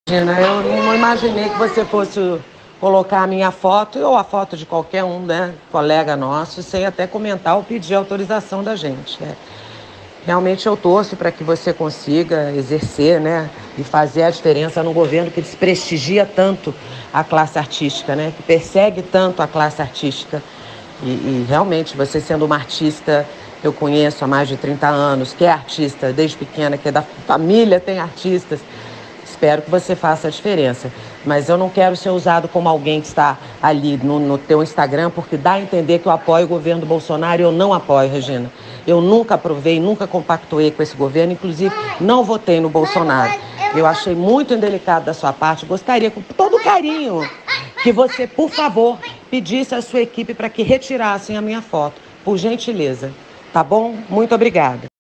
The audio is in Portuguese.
Regina, eu não imaginei que você fosse colocar a minha foto ou a foto de qualquer um, né, colega nosso, sem até comentar ou pedir autorização da gente. Realmente eu torço para que você consiga exercer, né, e fazer a diferença no governo que desprestigia tanto a classe artística, né, que persegue tanto a classe artística. E realmente, você sendo uma artista, eu conheço há mais de 30 anos, que é artista desde pequena, que é da família, tem artistas. Espero que você faça a diferença. Mas eu não quero ser usado como alguém que está ali no teu Instagram, porque dá a entender que eu apoio o governo do Bolsonaro e eu não apoio, Regina. Eu nunca aprovei, nunca compactuei com esse governo, inclusive não votei no Bolsonaro. Eu achei muito indelicado da sua parte, gostaria, com todo carinho, que você, por favor, pedisse à sua equipe para que retirassem a minha foto, por gentileza. Tá bom? Muito obrigada.